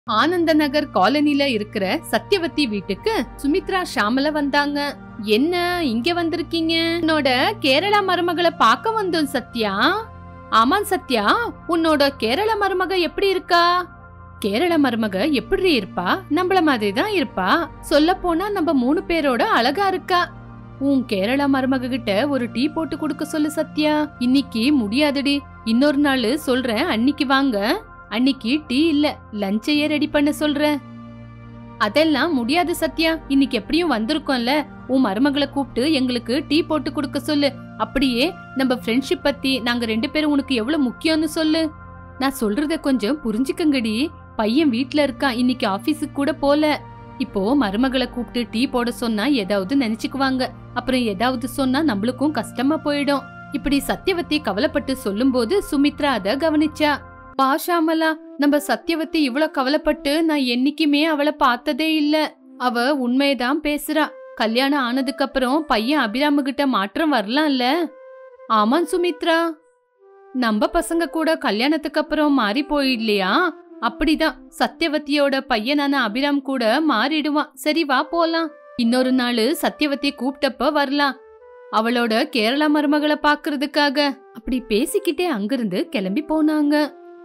ஆனந்த நகர் காலனில இருக்கிற சத்யவதி வீட்டுக்கு சுமித்ரா ஷாமல வந்தாங்க. என்ன இங்க வந்திருக்கீங்க? உன்னோட கேரளா மருமகளை பார்க்க வந்தோம் சத்யா. ஆமாம் சத்யா, உன்னோட கேரள மருமக எப்படி இருக்கா? கேரள மருமக எப்படி இருப்பா? நம்மள மாதிரி தான் இருப்பா. சொல்ல போனா நம்ம 3 பேரோட அழகா இருக்கா. உன் கேரளா மருமக கிட்ட ஒரு டீ போட்டு கொடுக்க சொல்லு சத்யா. இன்னைக்கு முடியாதுடி, இன்னொரு நாள் சொல்றேன், அன்னைக்கு வாங்க. அன்னைக்கு டீ இல்ல, லஞ்சையே ரெடி பண்ண சொல்றேன். அதெல்லாம் முடியாது சத்யா, இன்னைக்கு எப்படியும் வந்திருக்கோம்ல, உன் மருமகளை கூப்பிட்டு எங்களுக்கு டீ போட்டு கொடுக்க சொல்லு. அப்படியே நம்ம ஃப்ரெண்ட்ஷிப் பத்தி நாங்க 2 பேரும் உனக்கு எவ்வளவு முக்கியம்னு சொல்லு. நான் சொல்றத கொஞ்சம் புரிஞ்சுக்கங்கடி. பையன் வீட்ல இருக்கான், இன்னைக்கு ஆபீஸுக்கு கூட போல. இப்போ மருமகளை கூப்பிட்டு டீ போட சொன்னா ஏதாவது நினைச்சுக்குவாங்க, அப்புறம் ஏதாவது சொன்னா நம்மளுக்கும் கஷ்டமா போயிடும். இப்படி சத்யவதி கவலைப்பட்டு சொல்லும் போது சுமித்ரா அத கவனிச்சா. பாஷாமலா, நம்ம சத்யவதி இவ்வளவு கவலைப்பட்டு நான் என்னைக்குமே அவளை பார்த்ததே இல்ல. அவ உண்மையதான் பேசுறா. கல்யாணம் ஆனதுக்கு அப்புறம் பையன் அபிராம கிட்ட மாற்றம் வரலாம்ல? ஆமாம் சுமித்ரா, நம்ம பசங்க கூட கல்யாணத்துக்கு அப்புறம் மாறி போயிடலையா? அப்படிதான் சத்யவதியோட பையனான அபிராம் கூட மாறிடுவான். சரி வா போலாம். இன்னொரு நாள் சத்யவதி கூப்பிட்டப்ப வரலாம், அவளோட கேரளா மருமகளை பாக்குறதுக்காக. அப்படி பேசிக்கிட்டே அங்கிருந்து கிளம்பி போனாங்க.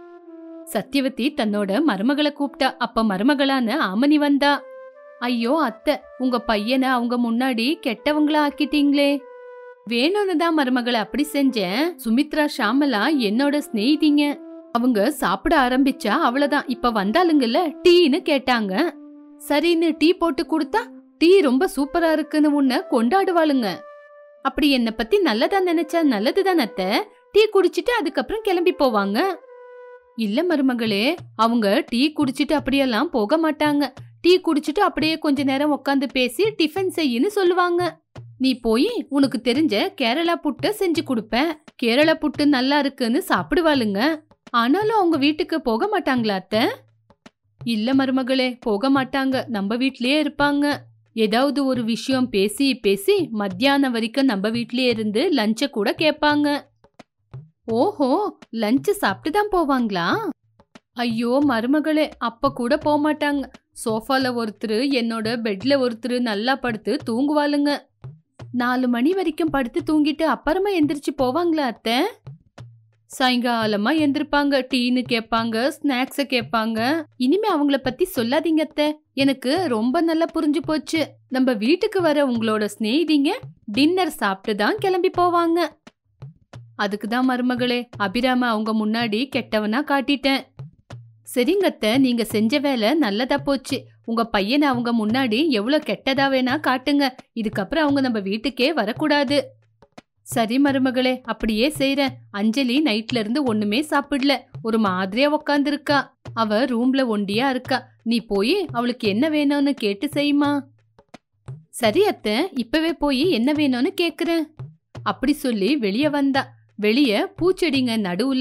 சத்யவதி தன்னோட மருமகளை கூப்பிட்டா. அப்ப மருமகளான ஆமனி வந்தா. ஐயோ அத்தை, உங்க பையனை அவங்க முன்னாடி கெட்டவங்களா ஆக்கிட்டீங்களே. வேணும்னு தான் மருமகளை அப்படி செஞ்சேன். சுமித்ரா ஷாமலா என்னோட ஸ்நேகிதிங்க. அவங்க சாப்பிட ஆரம்பிச்சா அவ்வளவுதான். இப்ப வந்தாலுங்கல்ல, டீன்னு கேட்டாங்க. சரின்னு டீ போட்டு கொடுத்தா, டீ ரொம்ப சூப்பரா இருக்குன்னு உன்னை கொண்டாடுவாளுங்க. அப்படி என்ன பத்தி நல்லதா நினைச்சா நல்லதுதான் அத்தை. டீ குடிச்சிட்டு அதுக்கப்புறம் கிளம்பி போவாங்க. இல்ல மருமகளே, அவங்க டீ குடிச்சிட்டு அப்படியெல்லாம் போக மாட்டாங்க. டீ குடிச்சிட்டு அப்படியே கொஞ்ச நேரம் உட்காந்து பேசி டிஃபன் செய்யுன்னு சொல்லுவாங்க. நீ போய் உனக்கு தெரிஞ்ச கேரளா புட்டை செஞ்சு கொடுப்ப. கேரளா புட்டு நல்லா இருக்குன்னு சாப்பிடுவாளுங்க. ஆனாலும் அவங்க வீட்டுக்கு போக மாட்டாங்களா அத்தை? இல்ல மருமகளே, போக மாட்டாங்க. நம்ம வீட்லயே இருப்பாங்க. ஏதாவது ஒரு விஷயம் பேசி பேசி மத்தியானம் வரைக்கும் நம்ம வீட்லயே இருந்து லஞ்ச கூட கேட்பாங்க. ஓஹோ, லஞ்ச் சாப்பிட்டு தான் போவாங்களா? ஐயோ மருமகளே, அப்ப கூட போக மாட்டாங்க. சோஃபால ஒருத்தர், என்னோட பெட்ல ஒருத்தர் நல்லா படுத்து தூங்குவாளுங்க. 4 மணி வரைக்கும் படுத்து தூங்கிட்டு அப்புறமா எந்திரிச்சு போவாங்களா அத்தை? சாயங்காலமா எந்திருப்பாங்க. டீன்னு கேட்பாங்க, ஸ்நாக்ஸ கேட்பாங்க. இனிமே அவங்கள பத்தி சொல்லாதீங்க அத்தை, எனக்கு ரொம்ப நல்லா புரிஞ்சு போச்சு. நம்ம வீட்டுக்கு வர உங்களோட ஸ்நேகிதிங்க டின்னர் சாப்பிட்டு தான் கிளம்பி போவாங்க. அதுக்குதான் மருமகளே, அபிராம அவங்க முன்னாடி கெட்டவனா காட்டிட்டேன். சரிங்க அத்தை, நீங்க செஞ்ச வேலை நல்லதா போச்சு. உங்க பையனை அவங்க முன்னாடி எவ்வளவு கெட்டதா வேணா காட்டுங்க. இதுக்கப்புறம் அவங்க நம்ம வீட்டுக்கே வரக்கூடாது. சரி மருமகளே, அப்படியே செய்றேன். அஞ்சலி நைட்ல இருந்து ஒண்ணுமே சாப்பிடல, ஒரு மாதிரியா உக்காந்து இருக்கா. அவ ரூம்ல ஒண்டியா இருக்கா. நீ போய் அவளுக்கு என்ன வேணும்னு கேட்டு செய்யுமா. சரி அத்தை, இப்பவே போய் என்ன வேணும்னு கேக்குறேன். அப்படி சொல்லி வெளியே வந்தா. வெளிய பூச்செடிங்க நடுவுல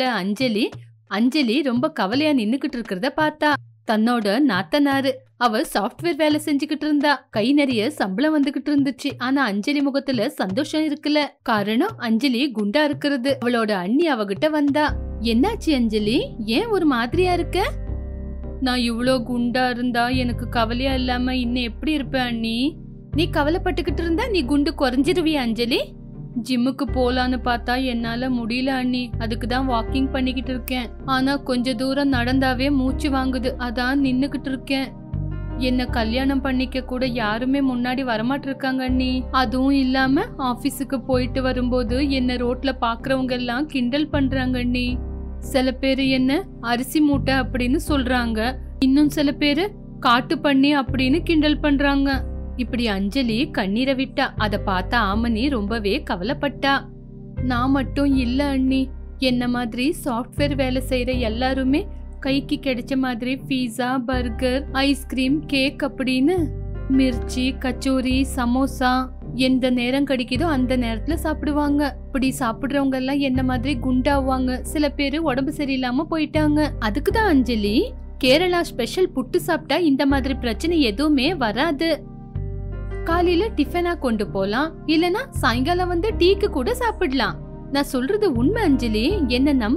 அஞ்சலி ரொம்ப கவலையா நின்னுகிட்டு இருக்கிறத பார்த்தா. தன்னோட நாத்தனாரு, அவ சாஃப்ட்வேர் வேலை செஞ்சுக்கிட்டு இருந்தா. கை நிறைய சம்பளம் வந்துகிட்டு இருந்துச்சு. ஆனா அஞ்சலி முகத்துல சந்தோஷம் இருக்குல்ல. காரணம் அஞ்சலி குண்டா இருக்கிறது. அவளோட அண்ணி அவகிட்ட வந்தா. என்னாச்சு அஞ்சலி, ஏன் ஒரு மாதிரியா இருக்க? நான் இவ்ளோ குண்டா இருந்தா எனக்கு கவலையா இல்லாம இன்னும் எப்படி இருப்பேன் அண்ணி? நீ கவலைப்பட்டுக்கிட்டு இருந்தா நீ குண்டு குறைஞ்சிருவியா அஞ்சலி? ஜிம்முக்கு போலான்னு பார்த்தா என்னால முடியல அண்ணி. அதுக்கு தான் வாக்கிங் பண்ணிக்கிட்டு இருக்கேன். ஆனா கொஞ்ச தூரம் நடந்தாவே மூச்சு வாங்குது. அதான் நின்னுகிட்டு இருக்கேன். என்ன கல்யாணம் பண்ணிக்க கூட யாருமே முன்னாடி வரமாட்டு இருக்காங்க அண்ணி. அதுவும் இல்லாம ஆபீஸுக்கு போயிட்டு வரும்போது என்ன ரோட்ல பாக்குறவங்க எல்லாம் கிண்டல் பண்றாங்க அண்ணி. சில பேரு என்ன அரிசி மூட்டை அப்படின்னு சொல்றாங்க. இன்னும் சில பேரு காட்டு பண்ணி அப்படின்னு கிண்டல் பண்றாங்க. இப்படி அஞ்சலி கண்ணீரை விட்டா. அத பார்த்தா ஆமனி ரொம்பவே கவலைப்பட்டா. நான் மட்டும் இல்ல அண்ணி, என்ன மாதிரி சாஃப்ட்வேர் வேலை செய்யற எல்லாருமே கைக்கு கிடைச்ச மாதிரி பீஸா, பர்கர், ஐஸ்கிரீம், கேக் அப்படின்னு மிர்ச்சி, கச்சோரி, சமோசா எந்த நேரம் கிடைக்குதோ அந்த நேரத்துல சாப்பிடுவாங்க. இப்படி சாப்பிடுறவங்க எல்லாம் என்ன மாதிரி குண்டாவாங்க. சில பேரு உடம்பு சரியில்லாம போயிட்டாங்க. அதுக்குதான் அஞ்சலி, கேரளா ஸ்பெஷல் புட்டு சாப்பிட்டா இந்த மாதிரி பிரச்சனை எதுவுமே வராது. காலையில டிஃபனா கொண்டு போலாம், இல்லனா சாயங்காலம் வந்து டீக்கு கூட சாப்பிடலாம். நான் சொல்றது உண்மை அஞ்சலி, என்ன நம்பு.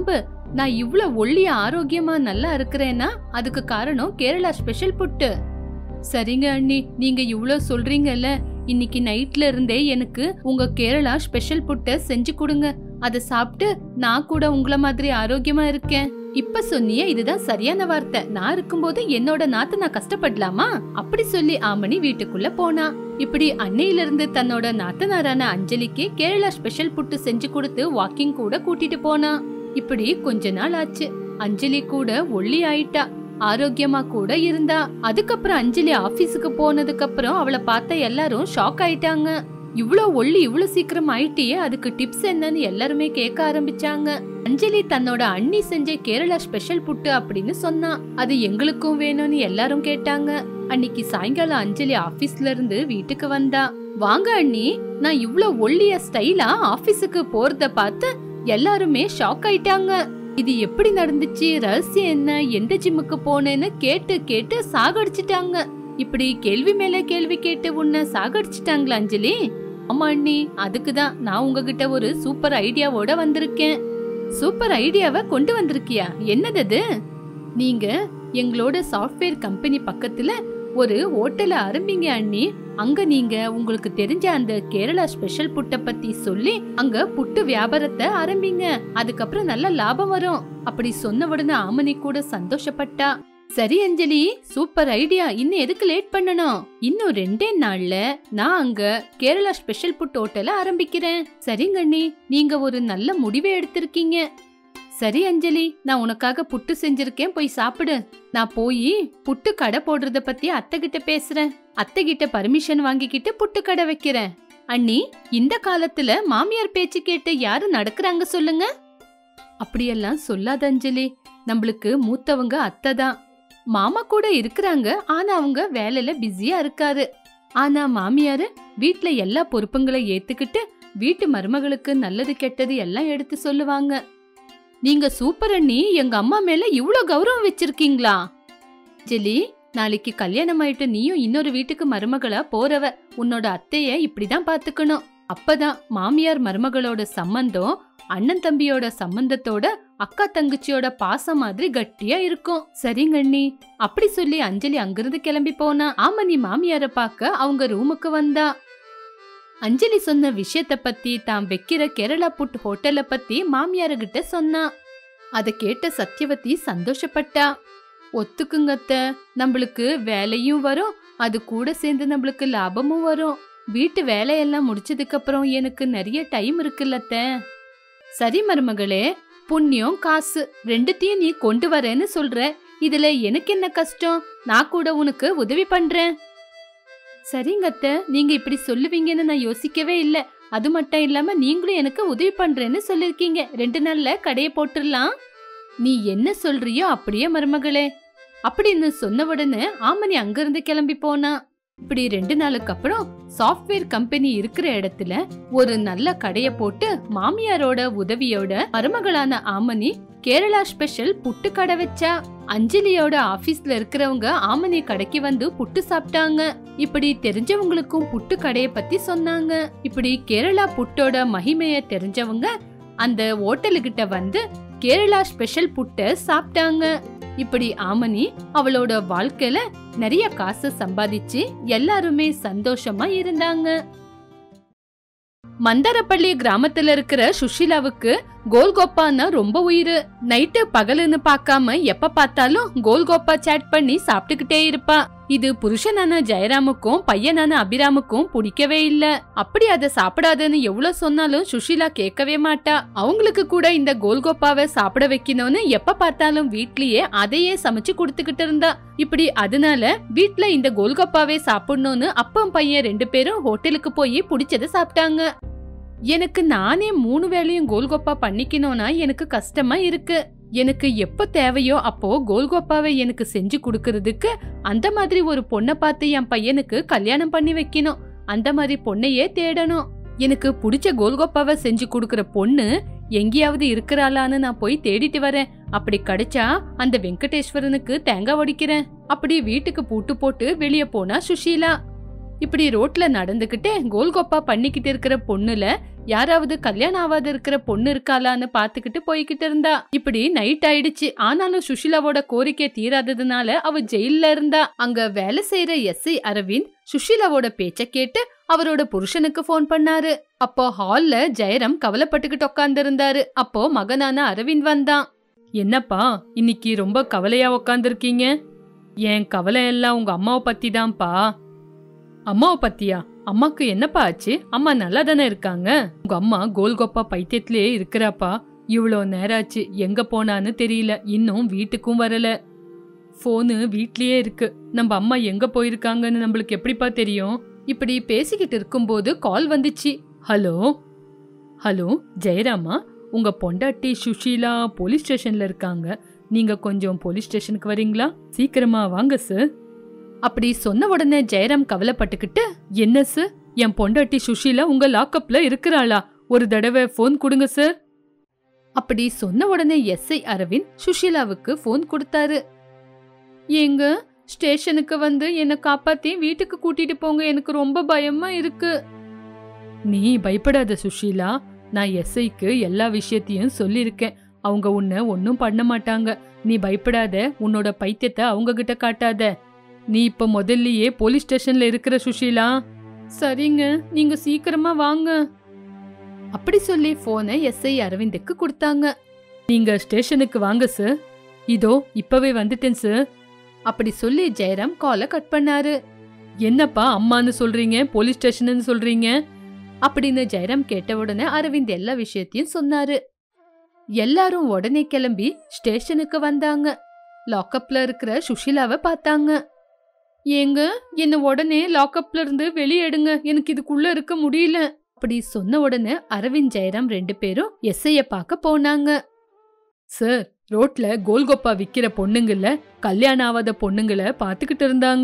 நான் இவ்ளோ ஒல்லிய ஆரோக்கியமா நல்லா இருக்கிறேன்னா அதுக்கு காரணம் கேரளா ஸ்பெஷல் புட்டு. சரிங்க அண்ணி, நீங்க இவ்ளோ சொல்றீங்கல்ல, இன்னைக்கு நைட்ல இருந்தே எனக்கு உங்க கேரளா ஸ்பெஷல் புட்டை செஞ்சு கொடுங்க. அத சாப்பிட்டு நான் கூட உங்கள மாதிரி ஆரோக்கியமா இருக்கேன். இப்ப சொன்னியே இதுதான் சரியான வார்த்தை. நான் இருக்கும்போது என்னோட நாத்து நான் கஷ்டப்படலாமா? அப்படி சொல்லி ஆமணி வீட்டுக்குள்ள போனா. இப்படி அன்னையில இருந்து தன்னோட நாத்தனாரான அஞ்சலிக்கு கேரளா ஸ்பெஷல் புட்டு செஞ்சு கொடுத்து வாக்கிங் கூட கூட்டிட்டு போனா. இப்படி கொஞ்ச நாள் ஆச்சு. அஞ்சலி கூட ஒல்லி ஆயிட்டா, ஆரோக்கியமா கூட இருந்தா. அதுக்கப்புறம் அஞ்சலி ஆபீஸுக்கு போனதுக்கு அப்புறம் அவளை பார்த்த எல்லாரும் ஷாக் ஆயிட்டாங்க. இவ்ளோ ஒல்லி இவ்ளோ சீக்கிரம் ஆயிட்டியே, அதுக்கு டிப்ஸ் என்னன்னு எல்லாருமே கேட்க ஆரம்பிச்சாங்க. அஞ்சலி தன்னோட அண்ணி செஞ்ச கேரளா ஸ்பெஷல் புட்டு அப்படின்னு சொன்னா. அது எங்களுக்கும் வேணும்னு எல்லாரும் கேட்டாங்க. அன்னைக்கு சாயங்காலம் அஞ்சலி ஆபீஸ்ல இருந்து வீட்டுக்கு வந்தா. வாங்க அண்ணி, நான் இவ்ளோ ஒல்லிய ஸ்டைலா ஆபீஸுக்கு போறத பார்த்து எல்லாருமே ஷாக் ஆயிட்டாங்க. இது எப்படி நடந்துச்சு, ரகசியம் என்ன, எந்த ஜிம்முக்கு போனேன்னு கேட்டு கேட்டு சாகடிச்சிட்டாங்க. இப்படி கேள்வி மேல கேள்வி கேட்டு உன்னை சாகடிச்சிட்டாங்களா அஞ்சலி? ஆமா அண்ணி, அதுக்குதான் நான் உங்ககிட்ட ஒரு சூப்பர் ஐடியாவோட வந்திருக்கேன். சூப்பர் ஐடியாவை கொண்டு வந்திருக்கியா? என்னது? நீங்க எங்களோட சாஃப்ட்வேர் கம்பெனி பக்கத்துல ஒரு ஹோட்டல ஆரம்பிங்க அண்ணி. அங்க நீங்க உங்களுக்கு தெரிஞ்ச அந்த கேரளா ஸ்பெஷல் புட்டை பத்தி சொல்லி அங்க புட்டு வியாபாரத்தை ஆரம்பிங்க. அதுக்கப்புறம் நல்ல லாபம் வரும். அப்படி சொன்ன உடனே ஆமணி கூட சந்தோஷப்பட்டா. சரி அஞ்சலி, சூப்பர் ஐடியா. இன்னும் எதுக்கு லேட் பண்ணணும்? இன்னும் 2 நாள்ல நான் அங்க கேரளா ஸ்பெஷல் புட் ஹோட்டல ஆரம்பிக்கிறேன். சரிங்க அண்ணி, நீங்க ஒரு நல்ல முடிவை எடுத்திருக்கீங்க. சரி அஞ்சலி, நான் உனக்காக புட்டு செஞ்சிருக்கேன், போய் சாப்பிடு. நான் போய் புட்டு கடை போடுறத பத்தி அத்தை கிட்ட பேசுறேன். அத்தை கிட்ட பர்மிஷன் வாங்கிக்கிட்டு புட்டு கடை வைக்கிறேன். அண்ணி, இந்த காலத்துல மாமியார் பேச்சு கேட்டு யாரு நடக்கிறாங்க சொல்லுங்க? அப்படியெல்லாம் சொல்லாத அஞ்சலி, நம்மளுக்கு மூத்தவங்க அத்தை தான். மாமா கூட இருக்கிறாங்க, ஆனா அவங்க வேலையில பிஸியா இருக்காரு. ஆனா மாமியாரு வீட்ல எல்லா பொறுப்புங்களை ஏத்துக்கிட்டு வீட்டு மருமகளுக்கு நல்லது கெட்டது எல்லாம் எடுத்து சொல்லுவாங்க. நீங்க சூப்பர் அண்ணி, எங்க அம்மா மேல இவ்ளோ கௌரவம் வச்சிருக்கீங்களா? அஞ்சலி, நாளைக்கு கல்யாணம் ஆயிட்டு நீயும் இன்னொரு வீட்டுக்கு மருமகளா போறவ. உன்னோட அத்தைய இப்படிதான் பாத்துக்கணும். அப்பதான் மாமியார் மருமகளோட சம்பந்தம் அண்ணன் தம்பியோட சம்பந்தத்தோட அக்கா தங்கச்சியோட பாசம் மாதிரி கட்டியா இருக்கும். சரிங்க அண்ணி. அப்படி சொல்லி அஞ்சலி அங்கிருந்து கிளம்பி போனா. ஆமணி மாமியார பாக்க அவங்க ரூமுக்கு வந்தா. அஞ்சலி சொன்ன விஷயத்த பத்தி, தான் வைக்கிற கேரளா புட் ஹோட்டல பத்தி மாமியார கிட்ட சொன்னா. அத கேட்ட சத்யவதி சந்தோஷப்பட்டா. ஒத்துக்குங்க அத்தை, நம்மளுக்கு வேலையும் வரும், அது கூட சேர்ந்து நம்மளுக்கு லாபமும் வரும். வீட்டு வேலையெல்லாம் முடிச்சதுக்கு அப்புறம் எனக்கு நிறைய டைம் இருக்குல்ல அத்தை. சரி மருமகளே, புண்ணியம் காசு ரெண்டுத்தையும் நீ கொண்டு வரேன்னு சொல்ற. இதுல எனக்கு என்ன கஷ்டம்? நான் கூட உனக்கு உதவி பண்றேன். சரிங்க அத்தை, நீங்க இப்படி சொல்லுவீங்கன்னு நான் யோசிக்கவே இல்ல. அது மட்டும் இல்லாம நீங்களும் எனக்கு உதவி பண்றேன்னு சொல்லிருக்கீங்க. 2 நாள்ல கடையை போட்டுடலாம். நீ என்ன சொல்றியோ அப்படியே மருமகளே. அப்படின்னு சொன்ன உடனே ஆமணி அங்கிருந்து கிளம்பி போனா. இப்படி 2 நாளுக்கு அப்புறம் சாஃப்ட்வேர் கம்பெனி இருக்கிற இடத்துல ஒரு நல்ல கடைய போட்டு மாமியாரோட உதவியோட மருமகளான ஆமணி கேரளா ஸ்பெஷல் புட்டு கடை வச்சா. அஞ்சலியோட ஆபீஸ்ல இருக்கிறவங்க ஆமணி கடைக்கு வந்து புட்டு சாப்பிட்டாங்க. இப்படி தெரிஞ்சவங்களுக்கும் புட்டு கடைய பத்தி சொன்னாங்க. இப்படி கேரளா புட்டோட மகிமைய தெரிஞ்சவங்க அந்த ஹோட்டலுகிட்ட வந்து கேரளா ஸ்பெஷல் புட்டை சாப்பிட்டாங்க. இப்படி ஆமணி அவளோட வாழ்க்கையில நிறைய காசு சம்பாதிச்சு எல்லாருமே சந்தோஷமா இருந்தாங்க. மந்தாரப்பள்ளி கிராமத்துல இருக்கிற சுஷிலாவுக்கு கோல்கோப்பான்னா ரொம்ப உயிரு. நைட்டு பகலுன்னு பாக்காம எப்ப பார்த்தாலும் கோல்கோப்பா சாட் பண்ணி சாப்பிட்டுக்கிட்டே இருப்பா. இது புருஷனான ஜெயராமுக்கும் பையனான அபிராமுக்கும் பிடிக்கவே இல்ல. அப்படி அதை சாப்பிடாதன்னு எவ்வளவு சொன்னாலும் சுஷிலா கேட்கவே மாட்டா. அவங்களுக்கு கூட இந்த கோல்கோப்பாவை சாப்பிட வைக்கணும்னு எப்ப பார்த்தாலும் வீட்லயே அதையே சமைச்சு கொடுத்துக்கிட்டு இருந்தா. இப்படி அதனால வீட்ல இந்த கோல்கோப்பாவே சாப்பிடணும்னு அப்பம் பையன் 2 பேரும் ஹோட்டலுக்கு போய் பிடிச்சத சாப்பிட்டாங்க. எனக்கு நானே 3 வேளையும் கோல்கோப்பா பண்ணிக்கணும்னா எனக்கு கஷ்டமா இருக்கு. எனக்கு எப்ப தேவையோ அப்போ கோல்கோப்பாவை எனக்கு செஞ்சு கொடுக்கறதுக்கு அந்த மாதிரி ஒரு பொண்ணை பார்த்து என் பையனுக்கு கல்யாணம் பண்ணி வைக்கணும். அந்த மாதிரி பொண்ணையே தேடணும். எனக்கு பிடிச்ச கோல்கோப்பாவை செஞ்சு கொடுக்கற பொண்ணு எங்கேயாவது இருக்கிறாளான்னு நான் போய் தேடிட்டு வரேன். அப்படி கிடைச்சா அந்த வெங்கடேஸ்வரனுக்கு தேங்காய் உடைக்கிறேன். அப்படி வீட்டுக்கு பூட்டு போட்டு வெளியே போனா சுஷீலா. இப்படி ரோட்ல நடந்துகிட்டே கோல்கோப்பா பண்ணிக்கிட்டு இருக்கிற பொண்ணுல யாராவது கல்யாணம் ஆகாத இருக்கிற பொண்ணு இருக்காளான்னு பாத்துக்கிட்டு போய்கிட்டு இருந்தா. இப்படி நைட் ஆயிடுச்சு. ஆனாலும் சுஷீலாவோட கோரிக்கை தீராததுனால அவ ஜெயில்ல இருந்தா. அங்க வேலை செய்யற எஸ்ஐ அரவிந்த் சுஷீலாவோட பேச்ச கேட்டு அவரோட புருஷனுக்கு போன் பண்ணாரு. அப்போ ஹால்ல ஜெயராம் கவலைப்பட்டுக்கிட்டு உட்கார்ந்து இருந்தாரு. அப்போ மகனான அரவிந்த் வந்தான். என்னப்பா இன்னைக்கு ரொம்ப கவலையா உக்காந்துருக்கீங்க? என் கவலை எல்லாம் உங்க அம்மாவை பத்தி தான்ப்பா. அம்மாவை பத்தியா? அம்மாக்கு என்னப்பா ஆச்சு? அம்மா நல்லா தானே இருக்காங்க. உங்க அம்மா கோல்கோப்பா பைத்தியத்திலே இருக்கிறாப்பா. இவ்வளோ நேரம் ஆச்சு, எங்க போனான்னு தெரியல. இன்னும் வீட்டுக்கும் வரல. போனு வீட்லயே இருக்கு. நம்ம அம்மா எங்க போயிருக்காங்கன்னு நம்மளுக்கு எப்படிப்பா தெரியும்? இப்படி பேசிக்கிட்டு இருக்கும்போது கால் வந்துச்சு. ஹலோ ஹலோ ஜெயராமா, உங்க பொண்டாட்டி சுஷீலா போலீஸ் ஸ்டேஷன்ல இருக்காங்க. நீங்க கொஞ்சம் போலீஸ் ஸ்டேஷனுக்கு வரீங்களா? சீக்கிரமா வாங்க சார். அப்படி சொன்ன உடனே ஜெயராம் கவலைப்பட்டுக்கிட்டு, என்ன சார், என் பொண்டாட்டி சுஷீலா உங்க லாக்அப்ல இருக்கிறாளா? ஒரு தடவை போன் கொடுங்க சார். அப்படி சொன்ன உடனே எஸ்ஐ அரவிந்த் சுஷீலாவுக்கு போன் கொடுத்தாரு. ஏங்க, ஸ்டேஷனுக்கு வந்து என்னை காப்பாத்தி வீட்டுக்கு கூட்டிட்டு போங்க, எனக்கு ரொம்ப பயமா இருக்கு. நீ பயப்படாத சுஷீலா, நான் எஸ்ஐக்கு எல்லா விஷயத்தையும் சொல்லிருக்கேன். அவங்க உன்னை ஒன்னும் பண்ண மாட்டாங்க. நீ பயப்படாத. உன்னோட பைத்தியத்தை அவங்க கிட்ட காட்டாத. நீ இப்ப முதல்லயே போலீஸ் ஸ்டேஷன்ல இருக்கிற சுஷீலா. சரிங்க, நீங்க சீக்கிரமா வாங்க. அப்படி சொல்லி போனை எஸ்ஐ அரவிந்துக்கு கொடுத்தாங்க. நீங்க ஸ்டேஷனுக்கு வாங்க சார். இதோ இப்பவே வந்துட்டேன் சார். அப்படி சொல்லி ஜெயராம் காலை கட் பண்ணாரு. என்னப்பா அம்மான்னு சொல்றீங்க, போலீஸ் ஸ்டேஷன் சொல்றீங்க அப்படின்னு ஜெயராம் கேட்ட உடனே அரவிந்த் எல்லா விஷயத்தையும் சொன்னாரு. எல்லாரும் உடனே கிளம்பி ஸ்டேஷனுக்கு வந்தாங்க. லாக்அப்ல இருக்கிற சுஷீலாவை பார்த்தாங்க. ஏங்க, என்ன உடனே லாக்அப்ல இருந்து வெளியே எடுங்க, எனக்கு இதுக்குள்ள இருக்க முடியல. அப்படி சொன்ன உடனே அரவிந்த் ஜெயராம் 2 பேரும் எஸ்ஐய பார்க்க போனாங்க. சார், ரோட்ல கோல்கோப்பா விக்கிற பொண்ணுங்கள, கல்யாணம் ஆகாத பொண்ணுங்களை பாத்துக்கிட்டு இருந்தாங்க.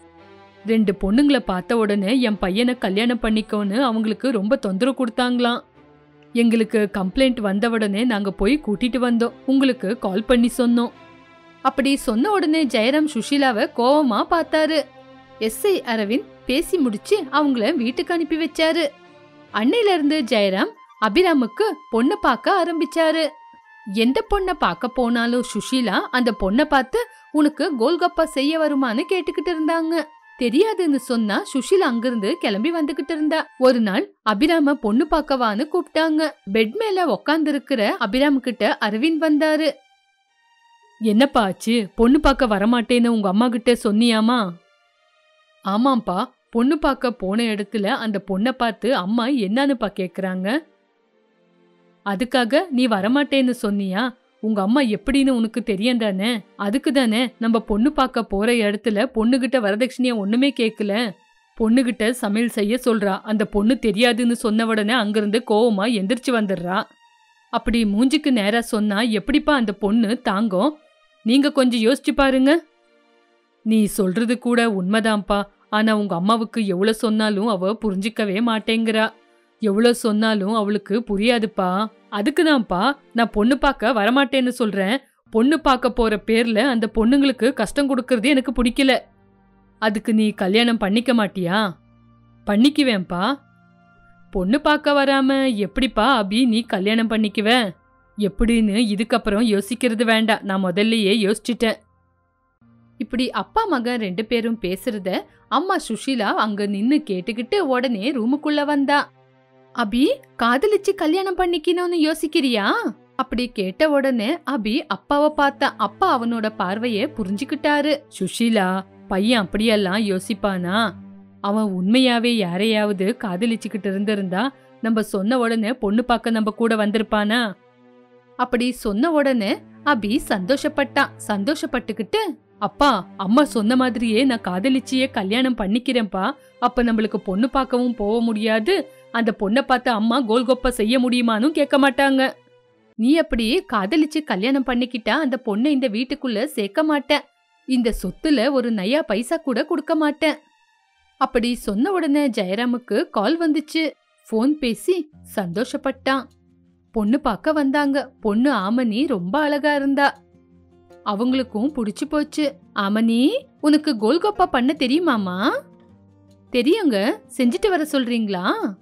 2 பொண்ணுங்களை பார்த்த உடனே என் பையனை கல்யாணம் பண்ணிக்கோன்னு அவங்களுக்கு ரொம்ப தொந்தரவு கொடுத்தாங்களாம். எங்களுக்கு கம்ப்ளைண்ட் வந்த உடனே நாங்க போய் கூட்டிட்டு வந்தோம். உங்களுக்கு கால் பண்ணி சொன்னோம். அப்படி சொன்ன உடனே ஜெயராம் சுஷீலாவை கோவமா பார்த்தாரு. எஸ்ஐ அரவிந்த் பேசி முடிச்சு அவங்கள வீட்டுக்கு அனுப்பி வச்சாரு. அன்னையில இருந்து ஜெயராம் அபிராமுக்கு பொண்ணு பார்க்க ஆரம்பிச்சாரு. எந்த பொண்ணை பார்க்க போனாலும் சுஷீலா அந்த பொண்ணை பார்த்து உனக்கு கோல்கப்பா செய்ய வருமானு கேட்டுக்கிட்டு இருந்தாங்க. தெரியாதுன்னு சொன்னா சுஷீலா அங்கிருந்து கிளம்பி வந்துகிட்டு இருந்தா. ஒரு நாள் அபிராம பொண்ணு பார்க்கவான்னு கூப்பிட்டாங்க. பெட் மேல உக்காந்து இருக்கிற அபிராம் கிட்ட அரவிந்த் வந்தாரு. என்னப்பா ஆச்சு? பொண்ணு பார்க்க வரமாட்டேன்னு உங்க அம்மா கிட்ட சொன்னியாமா? ஆமாப்பா, பொண்ணு பார்க்க போன இடத்துல அந்த பொண்ணை பார்த்து அம்மா என்னன்னுப்பா கேக்குறாங்க. அதுக்காக நீ வரமாட்டேன்னு சொன்னியா? உங்க அம்மா எப்படின்னு உனக்கு தெரியும் தானே? அதுக்கு தானே நம்ம பொண்ணு பார்க்க போற இடத்துல பொண்ணுகிட்ட வரதட்சணைய ஒண்ணுமே கேட்கல. பொண்ணுகிட்ட சமையல் செய்ய சொல்றா. அந்த பொண்ணு தெரியாதுன்னு சொன்ன உடனே அங்கிருந்து கோவமா எந்திரிச்சு வந்துடுறா. அப்படி மூஞ்சிக்கு நேரா சொன்னா எப்படிப்பா அந்த பொண்ணு தாங்கும்? நீங்க கொஞ்சம் யோசிச்சு பாருங்க. நீ சொல்றது கூட உண்மைதான்ப்பா. ஆனா உங்க அம்மாவுக்கு எவ்வளவு சொன்னாலும் அவ புரிஞ்சிக்கவே மாட்டேங்கிறா. எவ்வளவு சொன்னாலும் அவளுக்கு புரியாதுப்பா. அதுக்குதான்ப்பா நான் பொண்ணு பார்க்க வரமாட்டேன்னு சொல்றேன். பொண்ணு பார்க்க போற பேர்ல அந்த பொண்ணுங்களுக்கு கஷ்டம் கொடுக்கறது எனக்கு பிடிக்கல. அதுக்கு நீ கல்யாணம் பண்ணிக்க மாட்டியா? பண்ணிக்குவேன்பா. பொண்ணு பார்க்க வராம எப்படிப்பா அபி நீ கல்யாணம் பண்ணிக்குவ? எப்படின்னு இதுக்கப்புறம் யோசிக்கிறது வேண்டாம். நான் முதல்லயே யோசிச்சிட்டேன். இப்படி அப்பா மகன் 2 பேரும் பேசுறத அம்மா சுஷீலா அங்க நின்னு கேட்டுக்கிட்டு உடனே ரூமுக்குள்ள வந்தா. அபி, காதலிச்சு கல்யாணம் பண்ணிக்கணும்னு யோசிக்கிறியா? அப்படி கேட்ட உடனே அபி அப்பாவை பார்த்தா. அப்பா அவனோட பார்வைய புரிஞ்சுக்கிட்டாரு. சுஷீலா, பையன் அப்படியெல்லாம் யோசிப்பானா? அவன் உண்மையாவே யாரையாவது காதலிச்சுக்கிட்டு இருந்திருந்தா நம்ம சொன்ன உடனே பொண்ணு பார்க்க நம்ம கூட வந்திருப்பானா? அப்படி சொன்ன உடனே அபி சந்தோஷப்பட்டான். சந்தோஷப்பட்டுக்கிட்டு, அப்பா அம்மா சொன்ன மாதிரியே நான் காதலிச்சியே கல்யாணம் பண்ணிக்கிறேன்ப்பா. அப்ப நம்மளுக்கு பொண்ணு பார்க்கவும் போக முடியாது. அந்த பொண்ணை பார்த்து அம்மா கோல்கொப்பா செய்ய முடியுமான்னு கேட்க மாட்டாங்க. நீ அப்படி காதலிச்சு கல்யாணம் பண்ணிக்கிட்டா அந்த பொண்ணை இந்த வீட்டுக்குள்ள சேர்க்க மாட்டேன். இந்த சொத்துல ஒரு நயா பைசா கூட கொடுக்க மாட்டேன். அப்படி சொன்ன உடனே ஜெயராமுக்கு கால் வந்துச்சு. போன் பேசி சந்தோஷப்பட்டான். பொண்ணு பார்க்க வந்தாங்க. பொண்ணு ஆமனி ரொம்ப அழகா இருந்தா. அவங்களுக்கும் புடிச்சு போச்சு. ஆமனி, உனக்கு கோல்கப்பா பண்ண தெரியுமாமா? தெரியுங்க, செஞ்சுட்டு வர சொல்றீங்களா?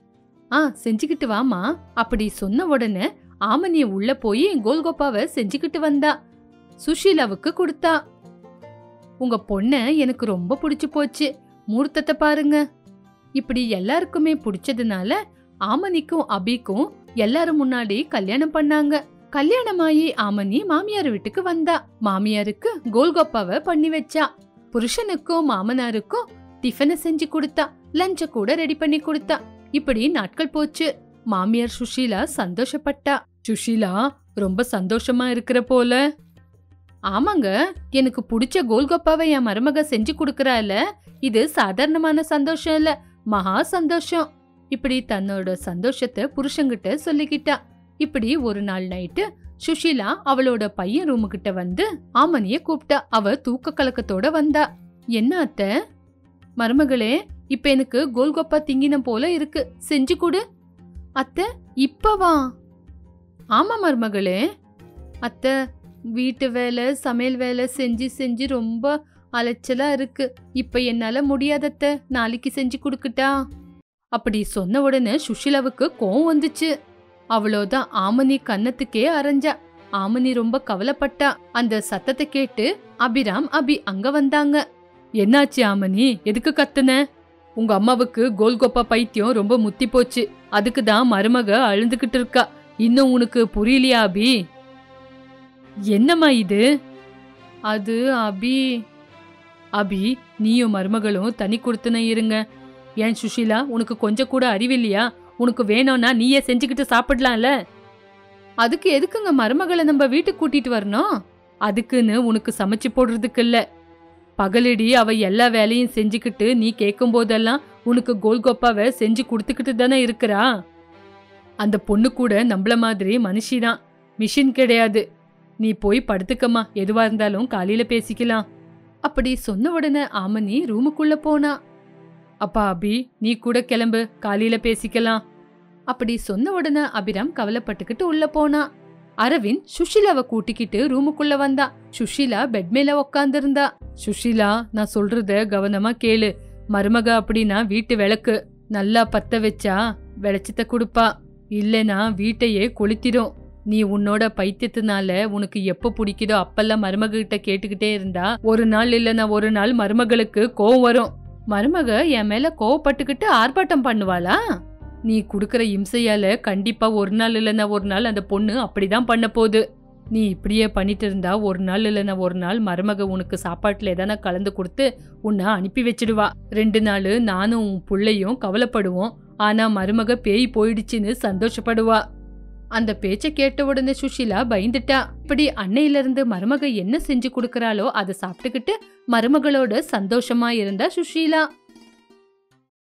செஞ்சுக்கிட்டு வாமா. அப்படி சொன்ன உடனே ஆமனிய உள்ள போய் கோல்கோப்பாவை செஞ்சுக்கிட்டு வந்தா. சுஷீலாவுக்கு கொடுத்தா. உங்க பொண்ண எனக்கு ரொம்ப பிடிச்சு போச்சு, மூர்த்தத்தை பாருங்க. இப்படி எல்லாருக்குமே பிடிச்சதுனால ஆமனிக்கும் அபிக்கும் எல்லாரும் முன்னாடி கல்யாணம் பண்ணாங்க. கல்யாணமாயி ஆமனி மாமியார் வீட்டுக்கு வந்தா. மாமியாருக்கு கோல்கோப்பாவை பண்ணி வச்சா. புருஷனுக்கும் மாமனாருக்கும் டிஃபனை செஞ்சு கொடுத்தா. லஞ்ச கூட ரெடி பண்ணி கொடுத்தா. இப்படி நாட்கள் போச்சு. மாமியார் சுஷீலா சந்தோஷப்பட்டா. சுஷீலா ரொம்ப சந்தோஷமா இருக்கிற போல. ஆமாங்க, எனக்கு பிடிச்ச கோல்கப்பாவை என் மருமக செஞ்சு கொடுக்கறால, இது சாதாரணமான சந்தோஷம் இல்ல, மகா சந்தோஷம். இப்படி தன்னோட சந்தோஷத்தை புருஷங்கிட்ட சொல்லிக்கிட்டா. இப்படி ஒரு நாள் நைட்டு சுஷீலா அவளோட பையன் ரூமு கிட்ட வந்து ஆமனிய கூப்பிட்டா. அவ தூக்க கலக்கத்தோட வந்தா. என்ன அத்தை? மருமகளே, இப்ப எனக்கு கோல்கப்பா திங்கின போல இருக்கு, செஞ்சு கொடு. அத்தை இப்பவா? ஆமா மருமகளே. அத்தை, வீட்டு வேலை சமையல் வேலை செஞ்சு செஞ்சு ரொம்ப அலைச்சலா இருக்கு, இப்ப என்னால முடியாதத்த, நாளைக்கு செஞ்சு கொடுக்கட்டா? அப்படி சொன்ன உடனே சுஷீலாவுக்கு கோவம் வந்துச்சு. அவ்வளோதான், ஆமனி கன்னத்துக்கே அரைஞ்சா. ஆமனி ரொம்ப கவலைப்பட்டா. அந்த சத்தத்தை கேட்டு அபிராம் அபி அங்க வந்தாங்க. என்னாச்சு ஆமனி, எதுக்கு கத்துன? உங்க அம்மாவுக்கு கோல்கோப்பா பைத்தியம் ரொம்ப முத்தி போச்சு, அதுக்கு தான் மருமக அழுந்துகிட்டு இருக்கா. இன்னும் உனக்கு புரியலையா அபி? என்னம்மா இது? அது அபி, நீயும் மருமகளும் தனி கொடுத்துன இருங்க. ஏன் சுஷீலா, உனக்கு கொஞ்சம் கூட அறிவில்லையா? உனக்கு வேணும்னா நீயே செஞ்சுக்கிட்டு சாப்பிடலாம்ல. அதுக்கு எதுக்குங்க மருமகளை நம்ம வீட்டுக்கு கூட்டிட்டு வரணும்? அதுக்குன்னு உனக்கு சமைச்சு போடுறதுக்கு இல்ல. பகலடி அவ எல்லா வேலையும் செஞ்சுக்கிட்டு நீ கேட்கும் போதெல்லாம் உனக்கு கோல்கோப்பாவை செஞ்சு கொடுத்துக்கிட்டு தானே இருக்கிறா. அந்த பொண்ணு கூட நம்மள மாதிரி மனுஷிதான், மிஷின் கிடையாது. நீ போய் படுத்துக்கம்மா, எதுவா இருந்தாலும் காலையில பேசிக்கலாம். அப்படி சொன்ன உடனே ஆமனி ரூமுக்குள்ள போனா. அப்பா அபி, நீ கூட கிளம்பு, காலையில பேசிக்கலாம். அப்படி சொன்ன உடனே அபிராம் கவலைப்பட்டுக்கிட்டு உள்ள போனா. அரவிந்த் சுஷீலாவை கூட்டிக்கிட்டு ரூமுக்குள்ள வந்தா. சுஷீலா பெட் மேல உக்காந்துருந்தா. சுஷீலா, நான் சொல்றத கவனமா கேளு. மருமக அப்படின்னா வீட்டு விளக்கு, நல்லா பத்த வச்சா வெளிச்சத்தை கொடுப்பா, இல்லனா வீட்டையே கொளுத்திடும். நீ உன்னோட பைத்தியத்தினால உனக்கு எப்ப பிடிக்குதோ அப்பெல்லாம் மருமக கிட்ட கேட்டுக்கிட்டே இருந்தா ஒரு நாள் இல்லனா ஒரு நாள் மருமகளுக்கு கோவம் வரும். மருமக என் மேல கோவப்பட்டுக்கிட்டு ஆர்ப்பாட்டம் பண்ணுவாளா? நீ குடுக்கற இம்சையால கண்டிப்பா ஒரு நாள் இல்லனா ஒரு நாள் அந்த பொண்ணு அப்படிதான் பண்ண போகுது. நீ இப்படியே பண்ணிட்டு இருந்தா ஒரு நாள் இல்லனா ஒரு நாள் மருமக உனக்கு சாப்பாட்டுல எதானா கலந்து கொடுத்து உன்னை அனுப்பி வச்சிடுவா. 2 நாள் நானும் உன் புள்ளையும் கவலைப்படுவோம், ஆனா மருமக பேய் போயிடுச்சுன்னு சந்தோஷப்படுவா. அந்த பேச்ச கேட்ட உடனே சுஷீலா பயந்துட்டா. இப்படி அன்னையில இருந்து மருமக என்ன செஞ்சு கொடுக்கறாளோ அதை சாப்பிட்டுக்கிட்டு மருமகளோட சந்தோஷமா இருந்தா சுஷீலா.